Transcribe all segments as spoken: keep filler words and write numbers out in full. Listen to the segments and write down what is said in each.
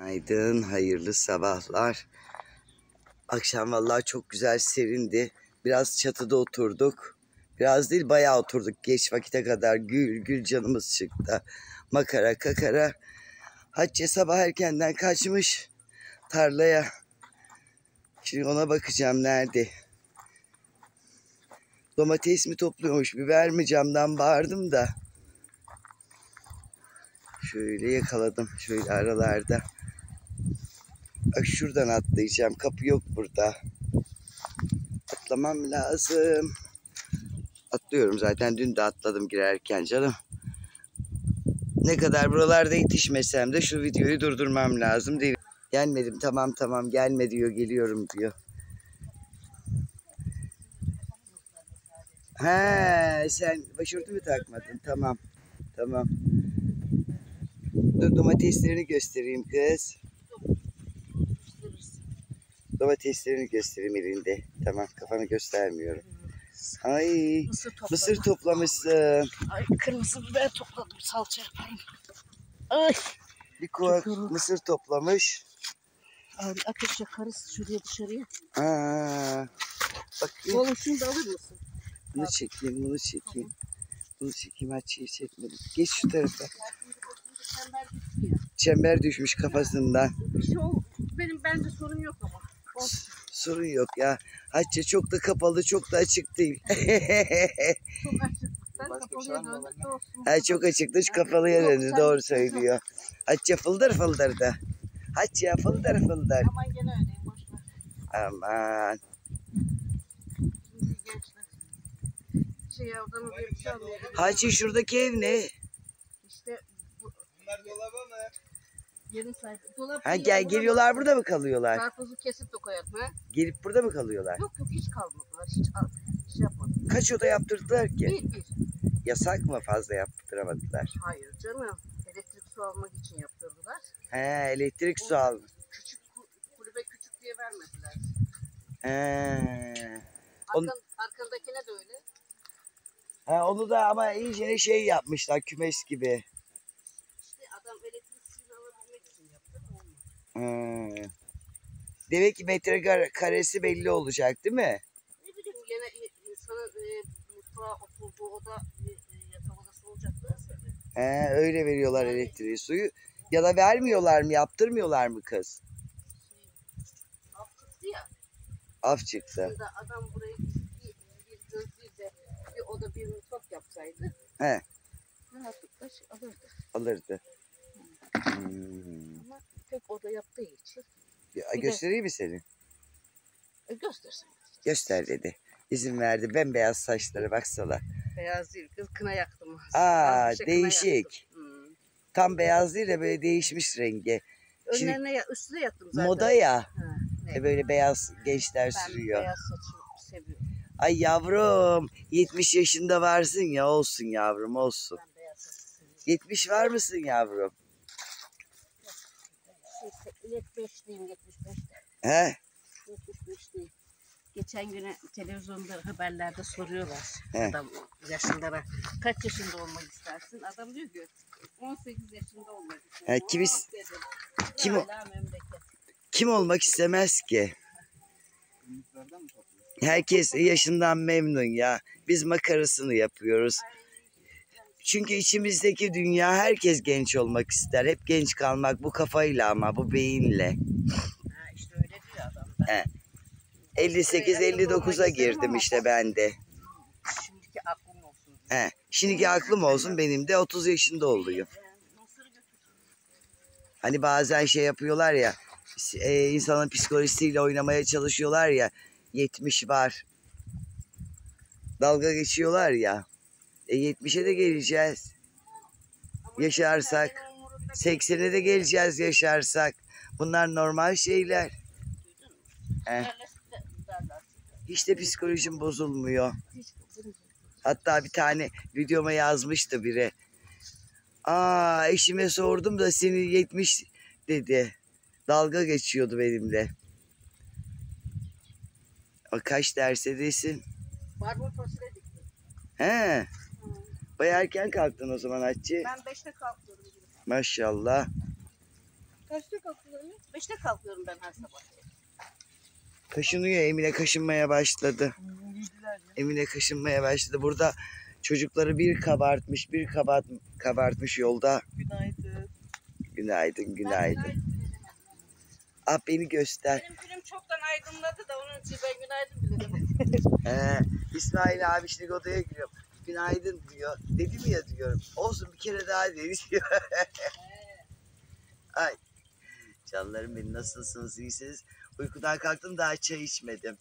Günaydın, hayırlı sabahlar. Akşam vallahi çok güzel serindi. Biraz çatıda oturduk. Biraz değil bayağı oturduk. Geç vakite kadar gül gül canımız çıktı. Makara kakara. Hatice sabah erkenden kaçmış tarlaya. Şimdi ona bakacağım nerede. Domates mi topluyormuş, biber mi, camdan bağırdım da. Şöyle yakaladım, şöyle aralarda. Bak şuradan atlayacağım, kapı yok burada. Atlamam lazım. Atlıyorum zaten, dün de atladım girerken canım. Ne kadar buralarda yetişmesem de şu videoyu durdurmam lazım değil. Gelmedim, tamam tamam gelme diyor, geliyorum diyor. He, sen başörtü mü takmadın? Tamam. Tamam. Dur domateslerini göstereyim kız. Domateslerini göstereyim elinde. Tamam, kafanı göstermiyorum. Ay, mısır, mısır toplamışsın. Ay, kırmızı biber topladım, salça yapayım. Ay. Bir kova mısır toplamış. Abi ateş yakarız şuraya dışarıya. Aa, bak. Oğlum şunu da alır mısın? Bunu çekeyim, bunu çekeyim. Tamam. Bunu çekeyim, açıyı çekmedim. Geç şu tarafa. Çember düştü ya. Çember düşmüş kafasından. Bir şey ol, benim bence sorun yok ama. Olsun. Sorun yok ya. Hatice çok da kapalı, çok da açık değil. Çok açık. Ben kapalıya döndüm de olsun. Ha, çok açıktı, şu kapalıya döndü. Doğru söylüyor. Hatice fıldır fıldır da. Hatice fıldır fıldır. Aman gene öyleyim, boşver. Aman. Şimdi gençler. Şey adamı bir şey almıyor. Hatice şuradaki ev ne? İşte bu. Bunlar dolaba mı? Yerin sahibi. Dolap Ha, gel geliyorlar, burada mı kalıyorlar? Karpuzu kesip de koyalım ha. Gelip burada mı kalıyorlar? Yok yok, hiç kalmadılar. Hiç al, şey yapmadılar. Kaç oda yaptırdılar ki? Bir bir. Yasak mı, fazla yaptıramadılar? Hayır canım. Elektrik su almak için yaptırdılar. He, elektrik su aldı. Küçük kulübe küçük diye vermediler. He. Arkan, arkandakine de öyle. Ha, onu da ama iyice şey yapmışlar, kümes gibi. İşte adam elektrik suyunu alabilmek için yaptı ama olmadı. Hmm. Demek ki metrekaresi belli olacak değil mi? Ne bileyim, gene insanın e, mutfağa oturduğu oda e, yatak odası olacaklar tabii. He, öyle veriyorlar elektriği, suyu. Ya da vermiyorlar mı, yaptırmıyorlar mı kız? Şey, af çıktı ya. Af çıktı. Aslında adam burayı bir, bir gözlüğüyle bir oda bir mutfak yapsaydı. He. Rahatlıkla şey alırdı. Alırdı. Hmm. Ama tek oda yaptığı için. Ya, Bir göstereyim mi seni? E, göstersin. Göster dedi. İzin verdi. Bembeyaz saçları baksana. Beyaz değil kız, kına yaktım. Aa, şey değişik. Hmm. Tam beyaz değil de böyle değişmiş rengi. Önlerine Şimdi, ya, üstüne yattım zaten. moda ya. Ha, ne? E böyle beyaz gençler Ben sürüyor. beyaz saçı seviyorum. Ay yavrum, yetmiş yaşında varsın ya, olsun yavrum, olsun. Ben beyaz saçı seviyorum. yetmiş var mısın yavrum? yetmiş beşliyim, yetmiş beşte. He? yetmiş beşliyim. Geçen güne televizyonda haberlerde soruyorlar. He. Adam yaşlılara kaç yaşında olmak istersin? Adam diyor ki on sekiz yaşında olmak istiyorum. He, kim, is kim, o Hala memleket. kim olmak istemez ki? Herkes yaşından memnun ya. Biz makarasını yapıyoruz. Çünkü içimizdeki dünya, herkes genç olmak ister. Hep genç kalmak, bu kafayla ama bu beyinle. Ha, işte öyle diyor adam da. He. elli sekiz elli dokuza girdim işte ben de. Şimdiki aklım olsun. He. Şimdiki aklım olsun, benim de otuz yaşında oluyor. Hani bazen şey yapıyorlar ya, e, insanın psikolojisiyle oynamaya çalışıyorlar ya, yetmiş var. Dalga geçiyorlar ya. E yetmişe de geleceğiz. Yaşarsak. seksene de geleceğiz yaşarsak. Bunlar normal şeyler. He. Hiç de psikolojim bozulmuyor. Hatta bir tane videoma yazmıştı biri. Aa, eşime sordum da seni yetmiş dedi. Dalga geçiyordu benimle. O kaç derse desin. Barbun fasulye diktim. He. Bayağı erken kalktın o zaman Hatice. Ben beşte kalkıyorum. Maşallah. Kaçta kalktın anne? Beşte kalkıyorum ben her sabah. Kaşınıyor, Emine kaşınmaya başladı. Hmm, yediler ya. Emine kaşınmaya başladı. Burada çocukları bir kabartmış, bir kabart kabartmış yolda. Günaydın. Günaydın, günaydın. Ah beni göster. Benim günüm çoktan aydınladı da onun için ben günaydın bile demedim. Ee, İsmail abi şimdi odaya giriyorum. Günaydın diyor. Dedim ya diyorum. Olsun bir kere daha dedi diyor. Ay. Canlarım benim, nasılsınız, iyisiniz? Uykudan kalktım, daha çay içmedim.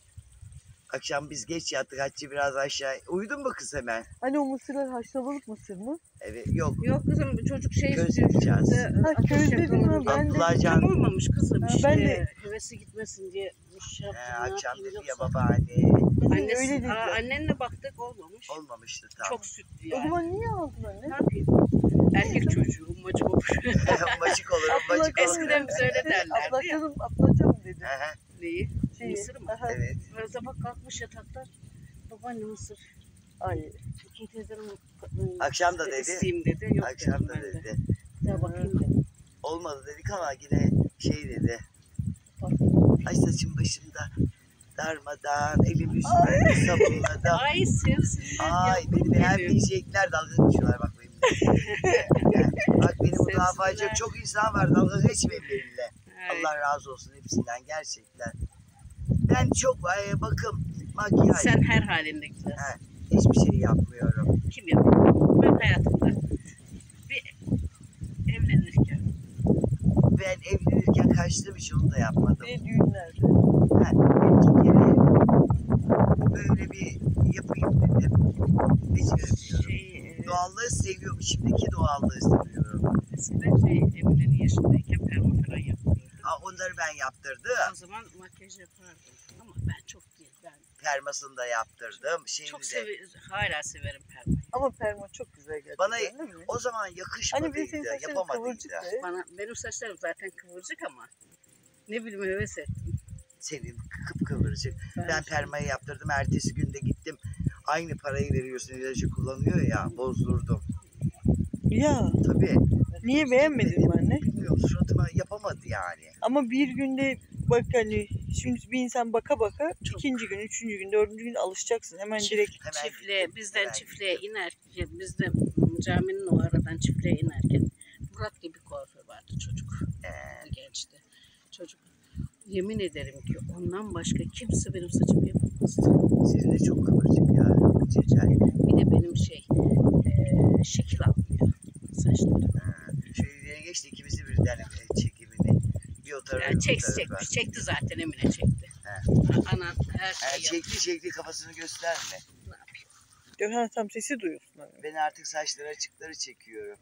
Akşam biz geç yattık, Hatice biraz aşağı. Uyudun mu kız hemen? Anne o mısırlar haşlamalık mısır mı? Evet, yok. Yok kızım çocuk şey Köz istiyor. yapacağız. Ha, köz dedim ha, ben de. Abdullah Tam Can olmamış kızım Ha, işte. ben de- Hevesi gitmesin diye. Şey e, yaptım, ne akşam yapayım, dedi ya yoksa- babaanne. Annesi, Öyle dedi. aa, annenle baktık olmamış. Olmamıştı tam. Çok sütlü O yani. zaman niye aldın Ne anne? yapayım? Erkek çocuğu ummacık olur. Ummacık olur, ummacık olur. Eskiden bize öyle derlerdi ya. Ablacanım, ablacanım dedi. Aha, Neyi? Şeyi. Mısır mı? Aha. evet. Böyle sabah kalkmış yataktan. Babaanne mısır. Ay. Türkiye teyzenin Akşam da dedi. İsteyeyim dedi. Yok Akşam dedim da ben de. dedi. Bir daha bakayım dedim. Olmadı dedik ama yine şey dedi. Ay saçım başımda darmadan, elim yüzümden sabunladım. Ay sevsinler. Ay yavrum beni benim. beğenmeyecekler, dalga geçiyorlar bak benimle. Bak beni bu Sevsinler. davacak çok insan var, dalga geçmeyin benimle. Ay, Allah razı olsun hepsinden gerçekten. Ben çok e, bakım, makyaj, sen her halinde güzelsin. Ha, hiçbir şey yapmıyorum. Kim yapıyor? Ben hayatımda bir evlenirken Ben evlenirken kaçtığım için onu da yapmadım. Bir de düğünlerde. Ha, bir kere böyle bir yapayım dedim. Beceremiyorum. şey e, Doğallığı seviyorum. İçimdeki doğallığı seviyorum. eskiden şey Emine'nin yaşındayken perma falan yaptırırdım. Ha, onları ben yaptırdım. O zaman makyaj yapardım. Ama ben çok değil. Ben Permasını da yaptırdım. Şeyini çok de. severim. Hala severim permayı. Ama perma çok güzel gerçekten Bana değil mi? o zaman Hani bir yakışmadıydı, senin saçların yapamadıydı. kıvırcık de. Bana, benim saçlarım zaten kıvırcık ama ne bileyim heves ettim. Senin kıpkıvırcık. Ben Ben- permayı yaptırdım. Ertesi günde gittim. Aynı parayı veriyorsun, ilacı kullanıyor ya. Bozdurdum. Ya Tabii. niye beğenmedin mi anne? Bilmiyorum, suratıma yapamadı yani. Ama bir günde bak hani şimdi bir insan baka baka Çok. ikinci gün, üçüncü gün, dördüncü gün alışacaksın. Hemen Çift- direkt Hemen çiftliğe, gittim, bizden hemen çiftliğe gittim. inerken, bizden caminin o aradan çiftliğe inerken Murat gibi kuaför vardı çocuk. Ee, Gençti. Çocuk. Yemin ederim ki ondan başka kimse benim saçımı yapamazdı. sizin de çok kıvırcık ya. Cecel. Bir de benim şey eee, şekil almıyor saçlarım. Şöyle ileri geçti, ikimizi birden e, çekimini. Bir o tarafa, Ya bir bu çek, tarafa. çekti, çekti zaten Emine çekti. He. Anan her Ha, şeyi yaptı. çekti çekti, kafasını gösterme. Ne yapayım? ha, tam sesi duyuyorsun anne. Ben artık saçları açıkları çekiyorum.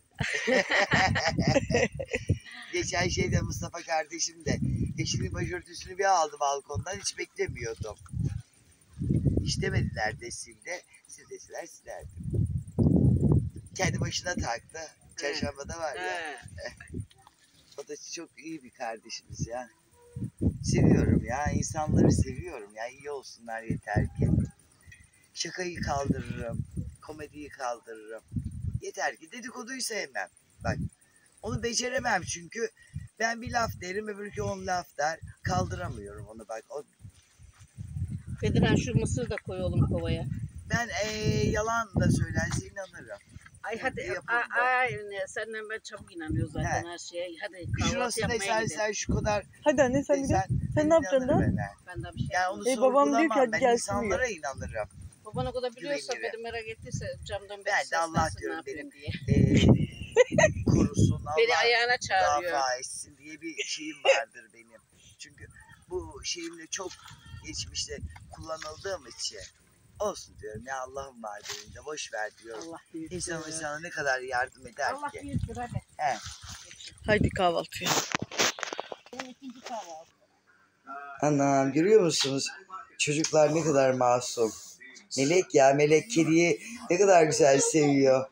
Geçen şeyde Mustafa kardeşim de eşinin başörtüsünü bir aldı balkondan, hiç beklemiyordum. İstemediler de sildi. Sil deseler silerdim. Kendi başına taktı. Çarşambada var ya. He. O da çok iyi bir kardeşimiz ya. Seviyorum ya. İnsanları seviyorum ya. İyi olsunlar yeter ki. Şakayı kaldırırım. Komediyi kaldırırım. Yeter ki dedikoduyu sevmem. Bak. Onu beceremem çünkü. Ben bir laf derim, öbürkü on laf der. Kaldıramıyorum onu bak. O, Bediren şu mısır da koy oğlum kovaya. ben ee, yalan da söylerse inanırım. Ay hadi Yapıldı. ay, ay ne senden ben çabuk inanıyorum zaten He. her şeye. Hadi kahvaltı Şurası ne, yapmaya sen, gidelim. sen şu kadar Hadi anne sen bir de sen, sen ne yapacaksın inanırım da? ben. Benden bir şey Yani yapmam. onu E, babam diyor ki sorgulamam. hadi Ben gelsin insanlara inanırım. Baban o kadar biliyorsa Güvenirim. beni merak ettiyse camdan Ben beni de Allah seslensin ne diyorum yapayım diye. Ee, korusun Beni Allah ayağına çağırıyor. müdafaa etsin diye bir şeyim vardır benim. Çünkü bu şeyimle çok geçmişte kullanıldığım için olsun diyorum ya, Allah'ım var benim de, boş ver diyorum. Allah büyük. İnsan insana ne kadar yardım eder Allah ki. büyüktür hadi. He. Haydi kahvaltıya. Benim ikinci kahvaltı. Anam görüyor musunuz? Çocuklar ne kadar masum. Melek ya, Melek kediyi ne kadar güzel seviyor.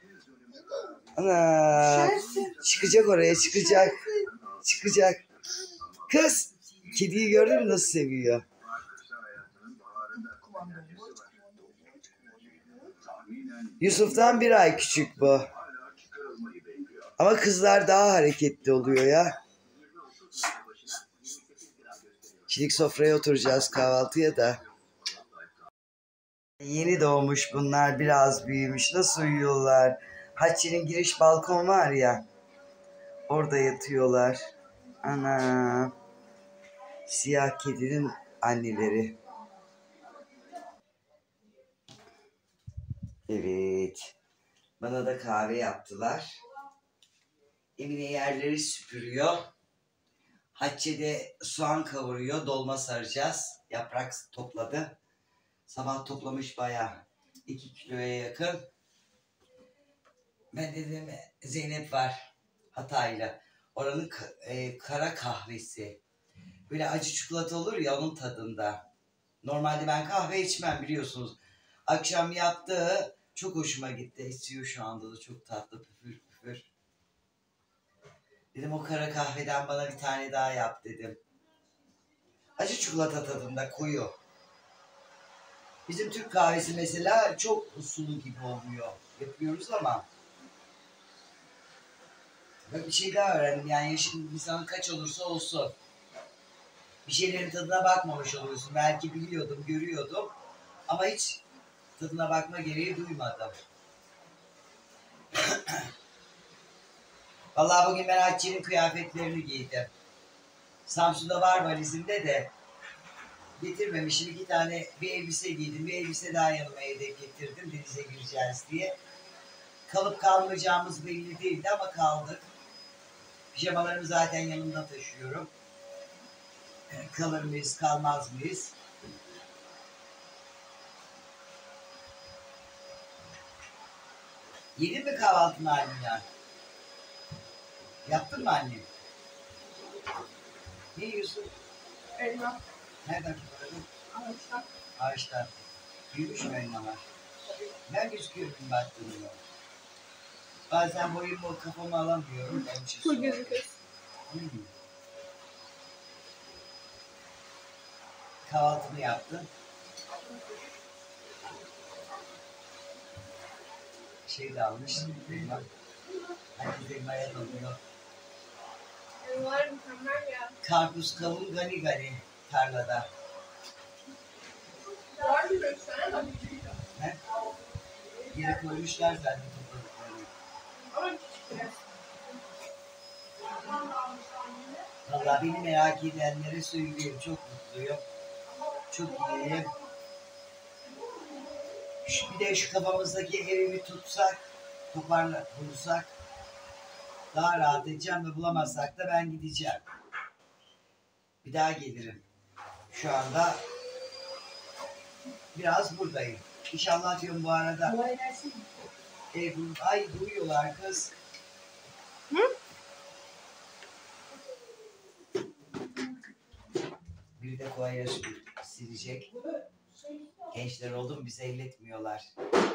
Ana çıkacak oraya, çıkacak. Çıkacak. Kız kediyi gördün mü nasıl seviyor? Yusuf'tan bir ay küçük bu. Ama kızlar daha hareketli oluyor ya. Şimdi sofraya oturacağız kahvaltıya da. Yeni doğmuş bunlar, biraz büyümüş. Nasıl uyuyorlar? Hatice'nin giriş balkon var ya. Orada yatıyorlar. Ana. Siyah kedinin anneleri. Evet. Bana da kahve yaptılar. Emine yerleri süpürüyor. Hatice de soğan kavuruyor. Dolma saracağız. Yaprak topladı. Sabah toplamış bayağı. iki kiloya yakın. Ben dedim Zeynep var. Hataylı. Oranın e, kara kahvesi. Böyle acı çikolata olur ya, onun tadında. Normalde ben kahve içmem biliyorsunuz. Akşam yaptığı çok hoşuma gitti. Esiyor şu anda da, çok tatlı, püfür püfür. Dedim o kara kahveden bana bir tane daha yap dedim. Acı çikolata tadında, koyu. Bizim Türk kahvesi mesela çok sulu gibi oluyor. Yapıyoruz ama. Ben bir şey daha öğrendim. Yani yaşın insanın kaç olursa olsun. Bir şeylerin tadına bakmamış oluyorsun. Belki biliyordum, görüyordum. Ama hiç tadına bakma gereği duymadım. Vallahi bugün ben Hatice'nin kıyafetlerini giydim. Samsun'da var valizimde de. Getirmemişim. İki tane bir elbise giydim. Bir elbise daha yanıma yedek getirdim. Denize gireceğiz diye. Kalıp kalmayacağımız belli değildi ama kaldık. Pijamalarımı zaten yanımda taşıyorum. Kalır mıyız, kalmaz mıyız? Yedin mi kahvaltını annemler? Yaptın mı annem? Ne yiyorsun? Elma. Nereden topladın? Ağaçtan. Ağaçtan. Büyümüş mü elmalar? Ben gözüküyorum baktığımda. Bazen boyumu kafama alamıyorum. Full gözüküyor. Hmm. Kahvaltımı yaptım. Şey de almış. Elma. Herkes elmaya dalıyor. Elmalar mükemmel ya. Karpuz, kavun, gani gani tarlada. Var mı beş tane de? He? Yere koymuşlar zaten topladıklarını. Ama küçük biraz. Valla beni merak edenlere söyleyeyim. Çok mutluyum. Çok iyiyim. Şu, bir de şu kafamızdaki evi bir tutsak, toparla, bulursak daha rahat edeceğim ve bulamazsak da ben gideceğim. Bir daha gelirim. Şu anda biraz buradayım. İnşallah diyorum bu arada. E, bu, ay duyuyorlar kız. Hı? Biri de kovaya silecek. Gençler oldu mu bize elletmiyorlar.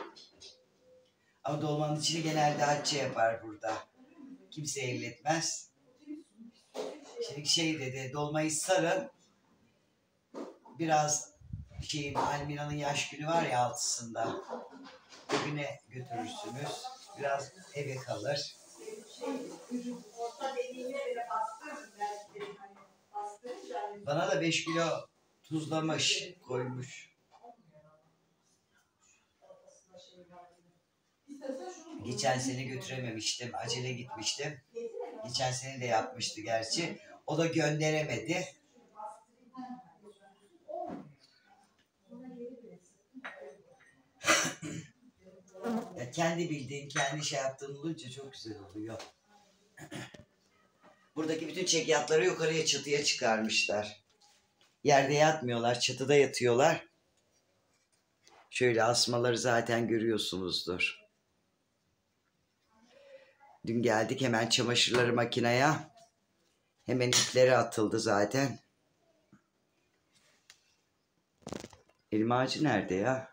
Ama dolmanın içini genelde Hatice yapar burada. Kimse elletmez. Şimdi şey dedi, dolmayı sarın. Biraz şeyin, Almina'nın yaş günü var ya altısında. O güne götürürsünüz. Biraz eve kalır. Bana da beş kilo tuzlamış, koymuş. Geçen sene götürememiştim. Acele gitmiştim. Geçen sene de yapmıştı gerçi. O da gönderemedi. Ya kendi bildiğin, kendi şey yaptığın olunca çok güzel oluyor. Buradaki bütün çekyatları yukarıya, çatıya çıkarmışlar. Yerde yatmıyorlar, çatıda yatıyorlar. Şöyle asmaları zaten görüyorsunuzdur. Dün geldik, hemen çamaşırları makineye. Hemen ipleri atıldı zaten. Elma ağacı nerede ya?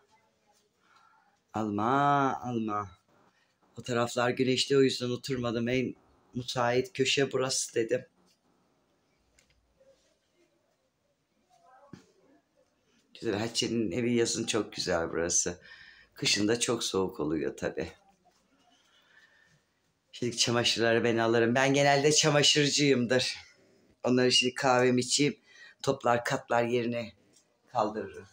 Alma, alma. O taraflar güneşli, o yüzden oturmadım. En müsait köşe burası dedim. Güzel. Hatice'nin evi yazın çok güzel burası. Kışın da çok soğuk oluyor tabii. Şimdi çamaşırları ben alırım. Ben genelde çamaşırcıyımdır. Onları şimdi kahvemi içeyim. Toplar katlar yerine kaldırırım.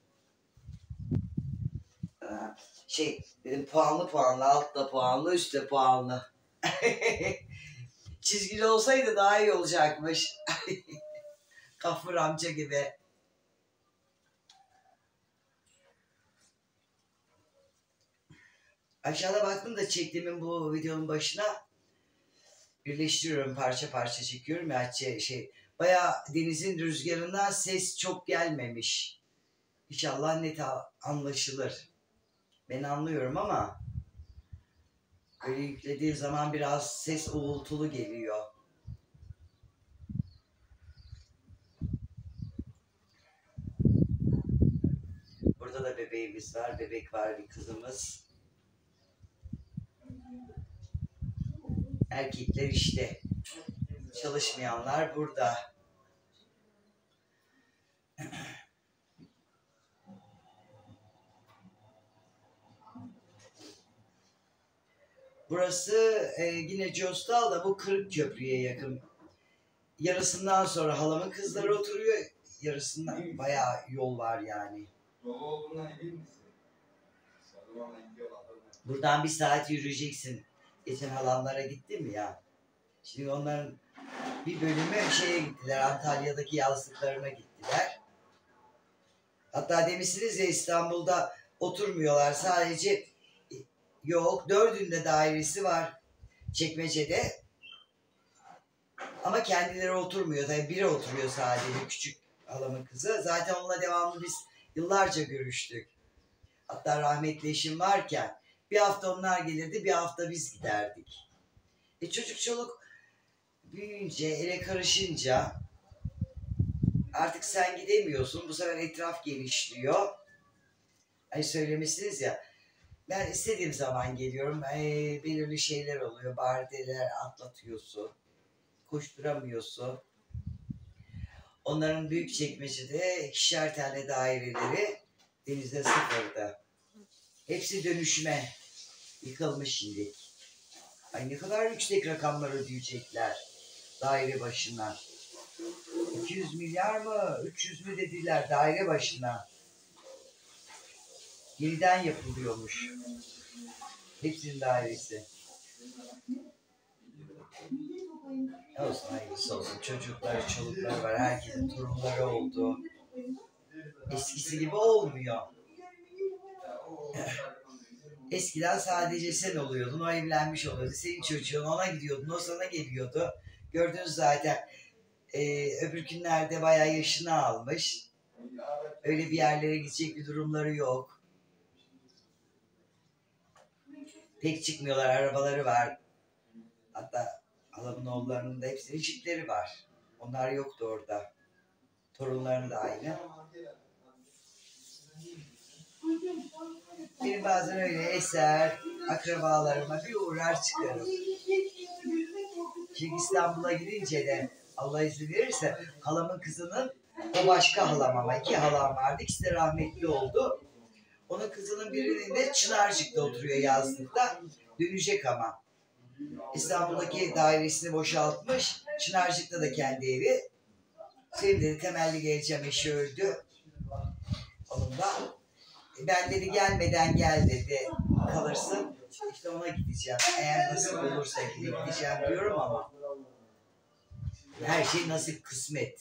Şey dedim, puanlı puanlı, altta puanlı, üstte puanlı. Çizgili olsaydı daha iyi olacakmış. Gafur amca gibi. Aşağıda baktım da çektiğimin bu videonun başına birleştiriyorum, parça parça çekiyorum ya, şey, şey bayağı denizin rüzgarından ses çok gelmemiş. İnşallah net anlaşılır. Ben anlıyorum ama böyle yüklediği zaman biraz ses uğultulu geliyor. Burada da bebeğimiz var. Bebek var, bir kızımız. Erkekler işte. Çalışmayanlar burada. Burası e, yine Costal da bu Kırık Köprü'ye yakın. Yarısından sonra halamın kızları oturuyor. Yarısından bayağı yol var yani. Buradan bir saat yürüyeceksin. Geçen halamlara gittim ya. Şimdi onların bir bölümü şeye gittiler. Antalya'daki yazlıklarına gittiler. Hatta demişsiniz ya, İstanbul'da oturmuyorlar. Sadece yok, dördünde dairesi var Çekmece'de. Ama kendileri oturmuyor. Tabii biri oturuyor sadece, küçük halamın kızı. Zaten onunla devamlı biz yıllarca görüştük. Hatta rahmetli eşim varken bir hafta onlar gelirdi, bir hafta biz giderdik. E çocuk çoluk büyüyünce, ele karışınca artık sen gidemiyorsun. Bu sefer etraf genişliyor. Hani söylemişsiniz ya, ben istediğim zaman geliyorum. E, belirli şeyler oluyor. Bardeler atlatıyorsun. Koşturamıyorsun. Onların Büyükçekmece'de ikişer tane daireleri, denizde sıfırda. Hepsi dönüşme. Yıkılmış şimdi. Ay ne kadar yüksek rakamlar ödeyecekler daire başına. iki yüz milyar mı, üç yüz mü dediler daire başına. Yeniden yapılıyormuş. Hepsinin dairesi. Olsun, hayırlısı olsun. Çocukları, çolukları var. Herkesin torunları oldu. Eskisi gibi olmuyor. Eskiden sadece sen oluyordun, o evlenmiş oluyordu. Senin çocuğun, ona gidiyordun, o sana geliyordu. Gördünüz zaten. Ee, öbür günlerde bayağı yaşını almış. Öyle bir yerlere gidecek bir durumları yok. Pek çıkmıyorlar, arabaları var. Hatta halamın oğullarının da hepsinin jipleri var. Onlar yoktu orada. Torunların da aynı. Benim bazen öyle eser, akrabalarıma bir uğrar çıkarım. Çünkü İstanbul'a gidince de Allah izin verirse halamın kızının, o başka halam ama iki halam vardı. İkisi de rahmetli oldu. Onun kızının birinin de Çınarcık'ta oturuyor yazlıkta. Dönecek ama. İstanbul'daki dairesini boşaltmış. Çınarcık'ta da kendi evi. Senin dedi temelli geleceğim, eşi öldü. Onun da ben dedi gelmeden gel dedi, kalırsın. İşte ona gideceğim. Eğer nasip olursa gideceğim diyorum ama her şey nasip, kısmet.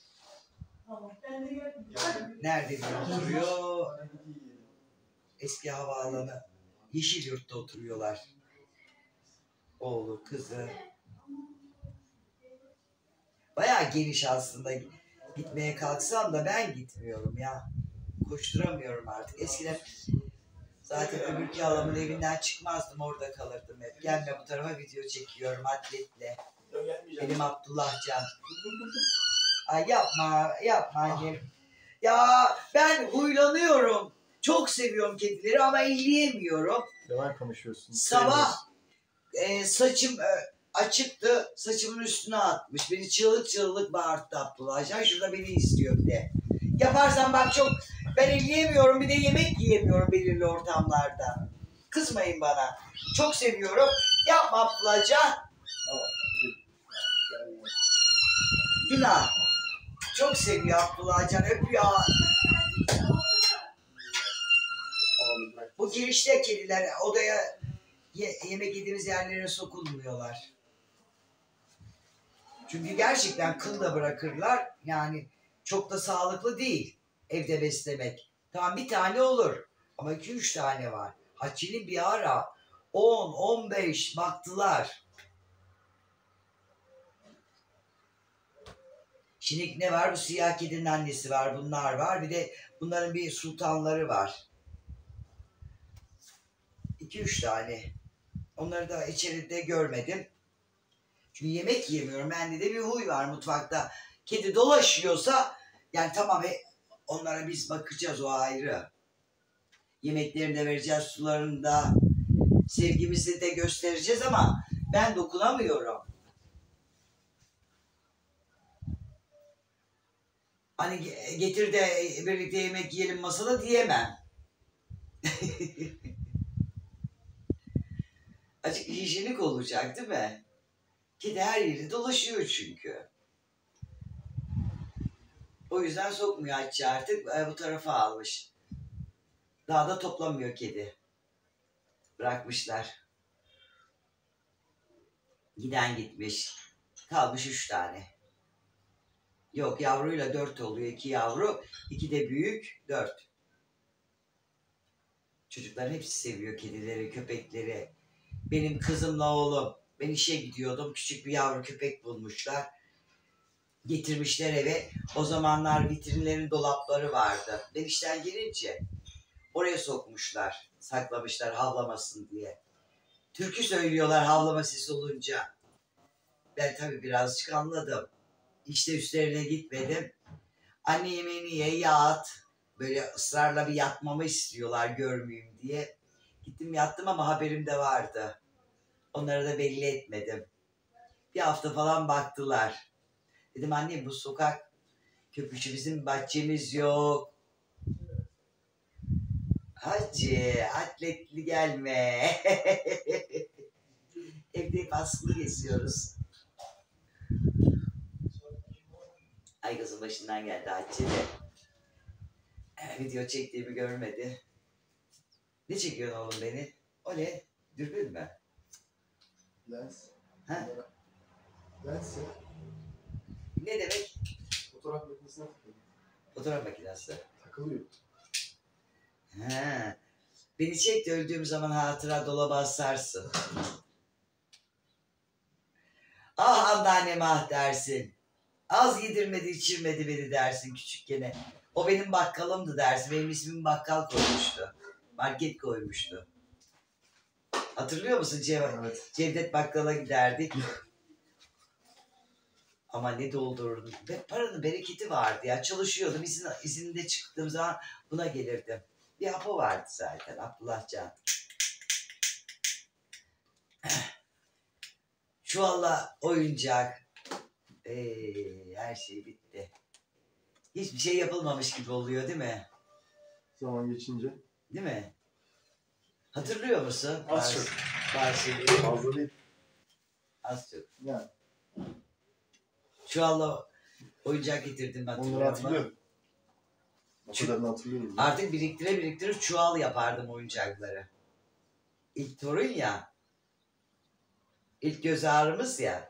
Nerede bir oturuyor? Eski havaalanı Yeşilyurt'ta oturuyorlar. Oğlu, kızı. Bayağı geniş aslında. Gitmeye kalksam da ben gitmiyorum ya. Koşturamıyorum artık. Eskiden zaten öbürki halamın evinden çıkmazdım, orada kalırdım hep. Gelme bu tarafa, video çekiyorum atletle. Benim Abdullah Can. Ay yapma, yapma annem. Ya ben huylanıyorum. Çok seviyorum kedileri ama elleyemiyorum. Yalan konuşuyorsun. Sabah e, saçım e, açıktı. Saçımın üstüne atmış. Beni çığlık çığlık bağırttı Abdullah Can. Şurada beni istiyor bir de. Yaparsan bak çok, ben elleyemiyorum, bir de yemek yiyemiyorum belirli ortamlarda. Kızmayın bana. Çok seviyorum. Yapma Abdullah Can. Günah. Çok seviyor Abdullah Can. Öpüyor. Bu girişte kediler odaya ye yemek yediğiniz yerlere sokulmuyorlar. Çünkü gerçekten kıl da bırakırlar. Yani çok da sağlıklı değil evde beslemek. Tamam bir tane olur. Ama iki üç tane var. Hatice'nin bir ara on on beş baktılar. Şimdi ne var? Bu siyah kedinin annesi var. Bunlar var. Bir de bunların bir sultanları var. iki üç tane. Onları da içeride görmedim. Çünkü yemek yemiyorum. Bende de bir huy var mutfakta. Kedi dolaşıyorsa yani tamam onlara biz bakacağız, o ayrı. Yemeklerini de vereceğiz, sularını da, sevgimizi de göstereceğiz ama ben dokunamıyorum. Hani getir de birlikte yemek yiyelim masada diyemem. Açık hijyenik olacak değil mi? Kedi her yeri dolaşıyor çünkü. O yüzden sokmuyor Hatice artık. Bu tarafa almış. Daha da toplamıyor kedi. Bırakmışlar. Giden gitmiş. Kalmış üç tane. Yok yavruyla dört oluyor. İki yavru. İki de büyük. Dört. Çocukların hepsi seviyor kedileri, köpekleri. Benim kızımla oğlum. Ben işe gidiyordum. Küçük bir yavru köpek bulmuşlar. Getirmişler eve. O zamanlar vitrinlerin dolapları vardı. Ben işten gelince oraya sokmuşlar. Saklamışlar havlamasın diye. Türkü söylüyorlar havlama sesi olunca. Ben tabii birazcık anladım. İşte üstlerine gitmedim. Anne yemeğini ye, yat. Böyle ısrarla bir yatmamı istiyorlar görmeyeyim diye. Gittim yattım ama haberim de vardı. Onları da belli etmedim. Bir hafta falan baktılar. Dedim anne bu sokak köpücü, bizim bahçemiz yok. Hacı atletli gelme. Evde hep askılı geziyoruz. Ay kızın başından geldi Hacı de. Video çektiğimi görmedi. Ne çekiyorsun oğlum beni? O ne? Dürbün mü? Lens. Ha? Lens ya. Ne demek? Fotoğraf makinesine takılıyor. Fotoğraf makinesi. Takılıyor. Ha. Beni çek de öldüğüm zaman hatıra dolaba asarsın. Ah anneannem ah dersin. Az yedirmedi içirmedi beni dersin küçükken. O benim bakkalımdı dersin. Benim ismimi bakkal koymuştu. Market koymuştu. Hatırlıyor musun Cev Evet. Cevdet Bakkal'a giderdik. Ama ne doldururdum. Ve paranın bereketi vardı ya. Çalışıyordum. İzin, izinde çıktığım zaman buna gelirdim. Bir hapı vardı zaten Abdullah Can. Çuvalla oyuncak. Ee, her şey bitti. Hiçbir şey yapılmamış gibi oluyor değil mi? Zaman geçince. Değil mi? Hatırlıyor musun? Az çok. Bazı Fazla değil. Az çok. Yani. Çuvalla oyuncak getirdim Onları hatırlıyorum. hatırlıyorum. O kadarını hatırlıyorum. Artık biriktire biriktire çuval yapardım oyuncakları. İlk torun ya. İlk göz ağrımız ya.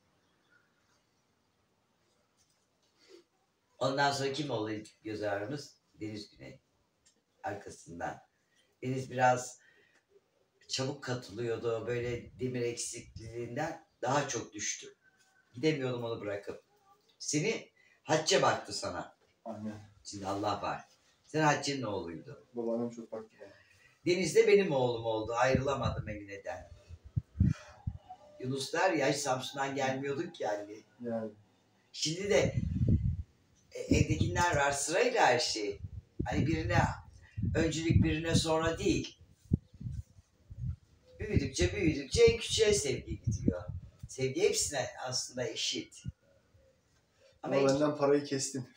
Ondan sonra kim oldu ilk göz ağrımız? Deniz Güney. Arkasından. Deniz biraz çabuk katılıyordu. Böyle demir eksikliğinden daha çok düştü. Gidemiyordum onu bırakıp. Seni Hatice baktı sana. Aynen. Şimdi Allah var. Sen Hatice'nin oğluydu. Babaannem çok baktı bana. Deniz de benim oğlum oldu. Ayrılamadım Emine'den. Yunuslar ya hiç Samsun'dan gelmiyorduk yani. Yani. Şimdi de e, evdekiler var sırayla her şey. Hani birine öncülük birine sonra değil. Büyüdükçe büyüdükçe en küçüğe sevgi gidiyor. Sevgi hepsine aslında eşit. Ama, Ama benden parayı kestin.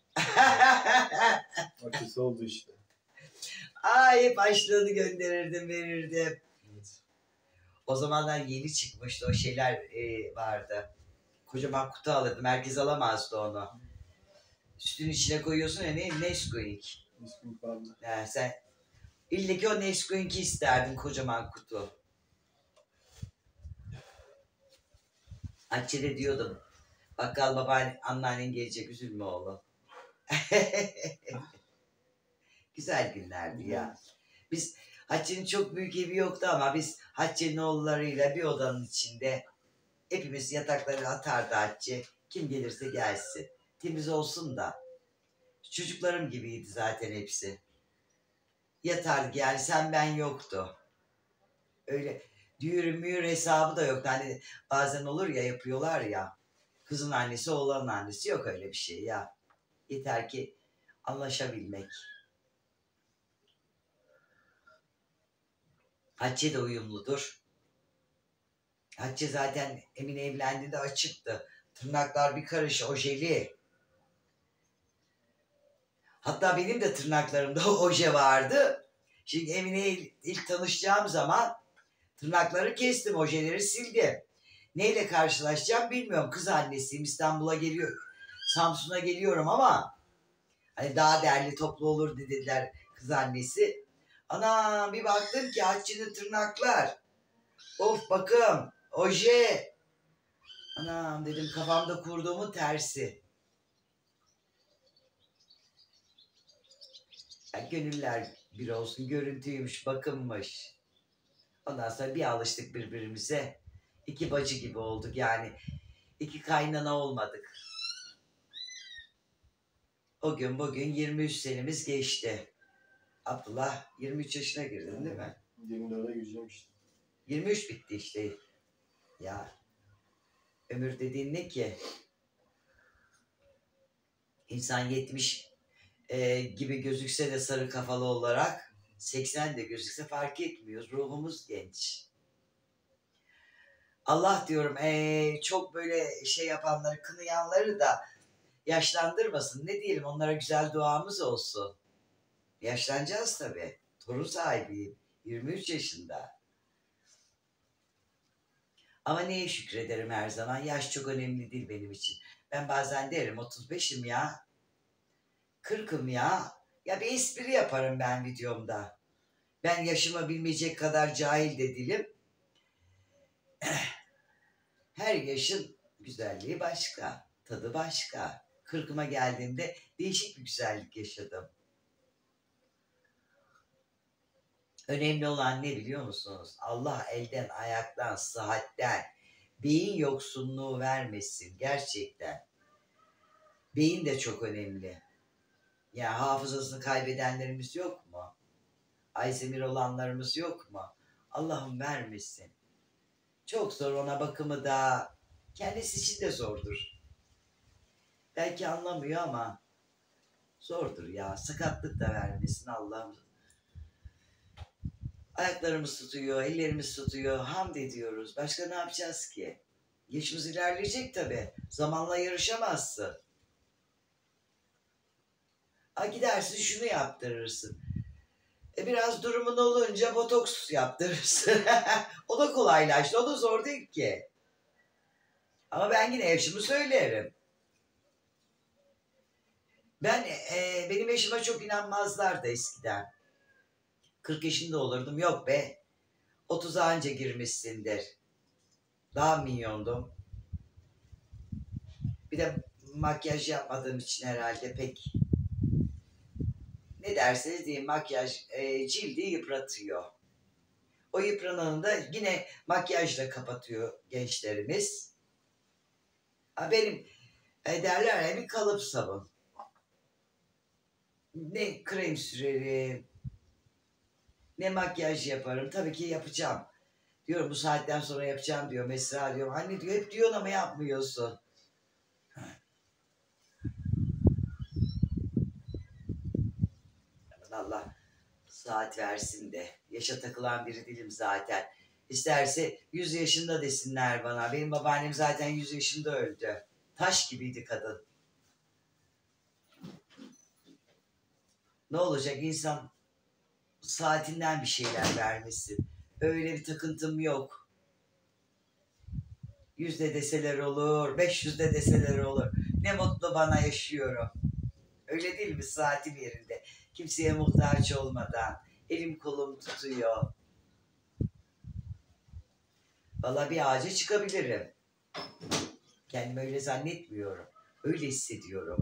Akısı oldu işte. Ay hep açlığını gönderirdim verirdim. Evet. O zamanlar yeni çıkmıştı o şeyler e, vardı. Kocaman kutu alırdım. Herkes alamazdı onu. Sütün içine koyuyorsun ya, ne? Nesquik. Nesquik vardı. Yani sen illa ki o Nesquik'i isterdin, kocaman kutu. Hatice de diyordum. Bakkal babaanne, anneannen gelecek, üzülme oğlum. Güzel günlerdi ya. Biz Hatice'nin çok büyük evi yoktu ama biz Hatice'nin oğullarıyla bir odanın içinde hepimiz yatakları atardı Hatice. Kim gelirse gelsin. Temiz olsun da. Çocuklarım gibiydi zaten hepsi. Yatardık yani, sen ben yoktu. Öyle düğür müğür hesabı da yoktu. Hani bazen olur ya, yapıyorlar ya. Kızın annesi oğlanın annesi, yok öyle bir şey ya. Yeter ki anlaşabilmek. Hatice de uyumludur. Hatice zaten Emine evlendiğinde açıktı. Tırnaklar bir karış ojeli. Hatta benim de tırnaklarımda oje vardı. Şimdi Emine'yle ilk tanışacağım zaman tırnakları kestim, ojeleri sildim. Neyle karşılaşacağım bilmiyorum. Kız annesiyim, İstanbul'a geliyor, Samsun'a geliyorum ama hani daha derli toplu olur dediler kız annesi. Ana bir baktım ki Hatice'nin tırnaklar. Of bakım, oje. Anam dedim, kafamda kurduğumun tersi. Ya, gönüller bir olsun, görüntüymüş, bakımmış. Ondan sonra bir alıştık birbirimize. İki bacı gibi olduk yani. İki kaynana olmadık. O gün bugün yirmi üç senemiz geçti. Abdullah yirmi üç yaşına girdin değil mi? yirmi dörde gireceğim işte. yirmi üç bitti işte. Ya ömür dediğin ne ki? İnsan yetmiş e, gibi gözükse de sarı kafalı olarak seksen de gözükse fark etmiyor. Ruhumuz genç. Allah diyorum e, çok böyle şey yapanları, kınayanları da yaşlandırmasın. Ne diyelim, onlara güzel duamız olsun. Yaşlanacağız tabii. Torun sahibiyim. yirmi üç yaşında. Ama neye şükrederim her zaman? Yaş çok önemli değil benim için. Ben bazen derim otuz beşim ya. kırkım ya. Ya bir espri yaparım ben videomda. Ben yaşımı bilmeyecek kadar cahil de değilim. Her yaşın güzelliği başka. Tadı başka. Kırkıma geldiğimde değişik bir güzellik yaşadım. Önemli olan ne biliyor musunuz? Allah elden, ayaktan, sıhhatten, beyin yoksunluğu vermesin gerçekten. Beyin de çok önemli. Yani hafızasını kaybedenlerimiz yok mu? Alzheimer olanlarımız yok mu? Allah'ım vermesin. Çok zor, ona bakımı da kendisi için de zordur. Belki anlamıyor ama zordur ya. Sakatlık da vermesin Allah'ım. Ayaklarımız tutuyor, ellerimiz tutuyor. Hamd ediyoruz. Başka ne yapacağız ki? Yaşımız ilerleyecek tabii. Zamanla yarışamazsın. Ha, gidersin şunu yaptırırsın. E biraz durumun olunca botoks yaptırırsın. O da kolaylaştı. O da zor değil ki. Ama ben yine yaşımı söylerim. Ben e, benim yaşıma çok inanmazlardı eskiden. kırk yaşında olurdum. Yok be. otuza anca girmişsindir. Daha minyondum. Bir de makyaj yapmadığım için herhalde pek, ne derseniz deyin, makyaj e, cildi yıpratıyor. O yıprananı da yine makyajla kapatıyor gençlerimiz. Ha, benim e, derler ya, bir kalıp sabun. Ne krem sürerim, ne makyaj yaparım. Tabii ki yapacağım. Diyorum bu saatten sonra yapacağım diyor. Mesra diyor. Anne diyor, hep diyorsun ama yapmıyorsun. Allah saat versin de. Yaşa takılan biri değilim zaten. İsterse yüz yaşında desinler bana. Benim babaannem zaten yüz yaşında öldü. Taş gibiydi kadın. Ne olacak, insan saatinden bir şeyler vermesin. Öyle bir takıntım yok. Yüzde deseler olur, beş yüzde deseler olur. Ne mutlu bana, yaşıyorum. Öyle değil mi, saatim yerinde? Kimseye muhtaç olmadan. Elim kolum tutuyor. Vallahi bir ağaca çıkabilirim. Kendimi öyle zannetmiyorum. Öyle hissediyorum.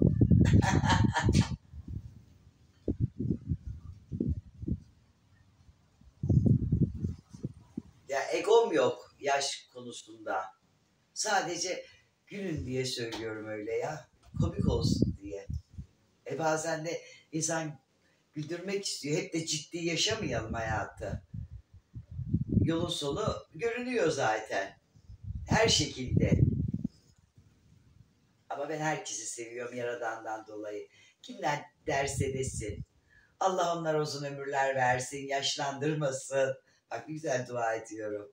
Ya egom yok yaş konusunda. Sadece gülün diye söylüyorum öyle ya. Komik olsun diye. E bazen de insan güldürmek istiyor. Hep de ciddi yaşamayalım hayatı. Yolun sonu görünüyor zaten. Her şekilde. Ama ben herkesi seviyorum Yaradan'dan dolayı. Kimden derse desin. Allah onlara uzun ömürler versin, yaşlandırmasın. Bak güzel dua ediyorum.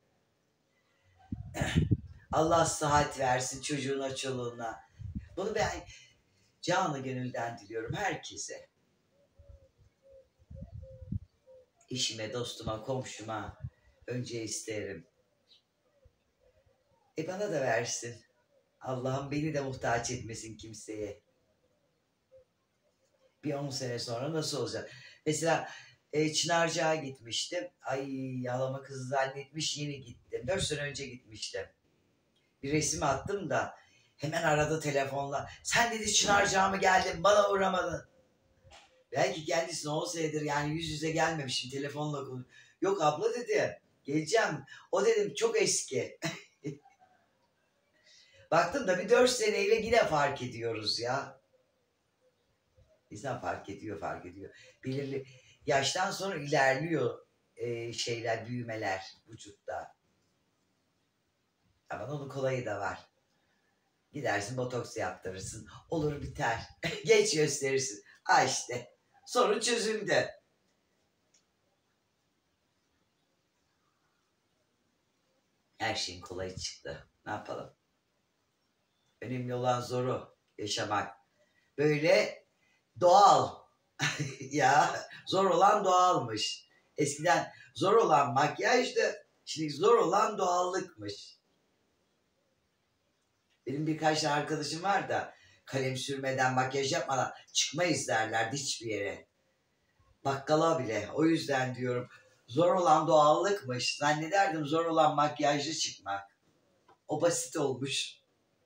Allah sıhhat versin çocuğuna, çoluğuna. Bunu ben canı gönülden diliyorum herkese. Eşime, dostuma, komşuma önce isterim. E bana da versin. Allah'ım beni de muhtaç etmesin kimseye. Bir on sene sonra nasıl olacak? Mesela e, Çınarcık'a gitmiştim. Ay halama kızı zannetmiş, yeni gittim. Dört sene önce gitmiştim. Bir resim attım da hemen aradı telefonla. Sen dedi Çınarcık'a mı geldin, bana uğramadın. Belki kendisine on senedir yani yüz yüze gelmemişim, telefonla konuş. Yok abla dedi, geleceğim. O dedim çok eski. Baktım da bir dört seneyle yine fark ediyoruz ya. İnsan fark ediyor, fark ediyor. Belirli yaştan sonra ilerliyor e, şeyler, büyümeler vücutta. Ama onun kolayı da var. Gidersin botoks yaptırırsın. Olur biter. Geç gösterirsin. Ha işte. Sorun çözüldü. Her şeyin kolayı çıktı. Ne yapalım? Önemli olan zoru yaşamak. Böyle doğal. Ya zor olan doğalmış. Eskiden zor olan makyajdı. Şimdi zor olan doğallıkmış. Benim birkaç tane arkadaşım var da kalem sürmeden, makyaj yapmadan çıkmayız derlerdi hiçbir yere. Bakkala bile. O yüzden diyorum zor olan doğallıkmış. Zannederdim zor olan makyajlı çıkmak. O basit olmuş.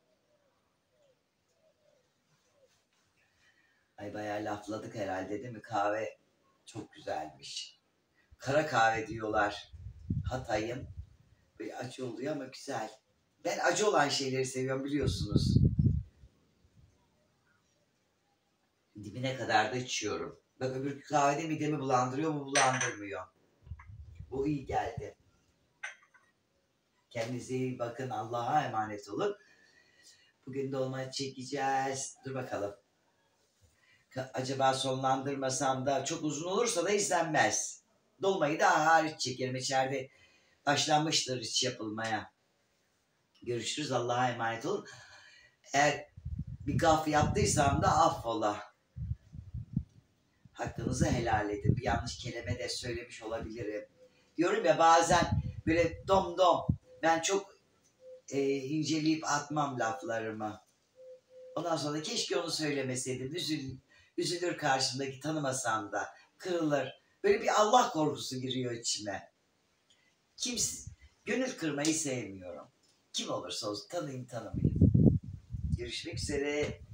Ay bayağı lafladık herhalde değil mi? Kahve çok güzelmiş. Kara kahve diyorlar. Hatay'ın. Böyle acı oluyor ama güzel. Ben acı olan şeyleri seviyorum biliyorsunuz. Dibine kadar da içiyorum. Bak öbür kahvede midemi bulandırıyor, bu bulandırmıyor. Bu iyi geldi. Kendinize iyi bakın. Allah'a emanet olun. Bugün dolma çekeceğiz. Dur bakalım. Acaba sonlandırmasam da çok uzun olursa da izlenmez. Dolmayı da hariç çekerim. İçeride başlanmıştır iç yapılmaya. Görüşürüz. Allah'a emanet olun. Eğer bir gaf yaptıysam da affola. Hakkınızı helal edin. Bir yanlış kelime de söylemiş olabilirim. Diyorum ya bazen böyle dom dom. Ben çok e, inceleyip atmam laflarımı. Ondan sonra da keşke onu söylemeseydim. Üzül, üzülür karşımdaki, tanımasam da. Kırılır. Böyle bir Allah korkusu giriyor içime. Kimse, gönül kırmayı sevmiyorum. Kim olursa olsun tanıyayım tanımayayım. Görüşmek üzere.